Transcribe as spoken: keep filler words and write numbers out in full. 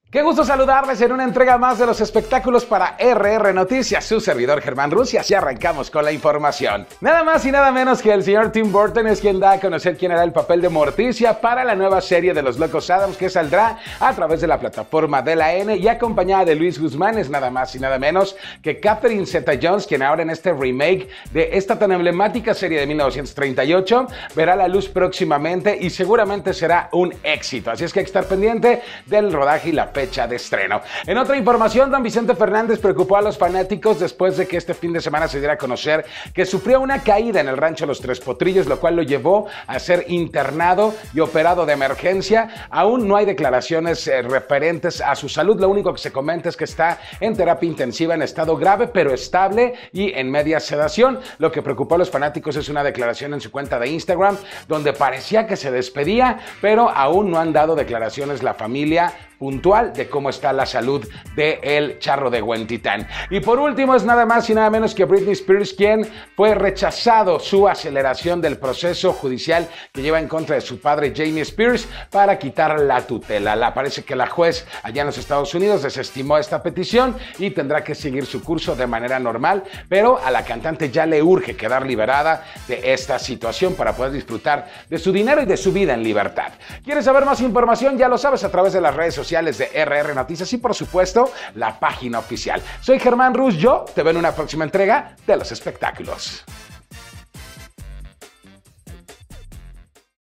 Qué gusto saludarles en una entrega más de los espectáculos para R R Noticias, su servidor Germán Rusias, y arrancamos con la información. Nada más y nada menos que el señor Tim Burton es quien da a conocer quién hará el papel de Morticia para la nueva serie de Los Locos Adams que saldrá a través de la plataforma de la N, y acompañada de Luis Guzmán es nada más y nada menos que Catherine Zeta-Jones, quien ahora en este remake de esta tan emblemática serie de mil novecientos treinta y ocho verá la luz próximamente y seguramente será un éxito, así es que hay que estar pendiente del rodaje y la fecha de estreno. En otra información, don Vicente Fernández preocupó a los fanáticos después de que este fin de semana se diera a conocer que sufrió una caída en el rancho Los Tres Potrillos, lo cual lo llevó a ser internado y operado de emergencia. Aún no hay declaraciones eh, referentes a su salud, lo único que se comenta es que está en terapia intensiva en estado grave pero estable y en media sedación. Lo que preocupó a los fanáticos es una declaración en su cuenta de Instagram donde parecía que se despedía, pero aún no han dado declaraciones la familia puntual de cómo está la salud de el Charro de Huentitán. Y por último es nada más y nada menos que Britney Spears, quien fue rechazado su aceleración del proceso judicial que lleva en contra de su padre Jamie Spears para quitar la tutela. La, parece que la juez allá en los Estados Unidos desestimó esta petición y tendrá que seguir su curso de manera normal, pero a la cantante ya le urge quedar liberada de esta situación para poder disfrutar de su dinero y de su vida en libertad. ¿Quieres saber más información? Ya lo sabes a través de las redes sociales de R R Noticias y por supuesto la página oficial. Soy Germán Rus, yo te veo en una próxima entrega de los espectáculos.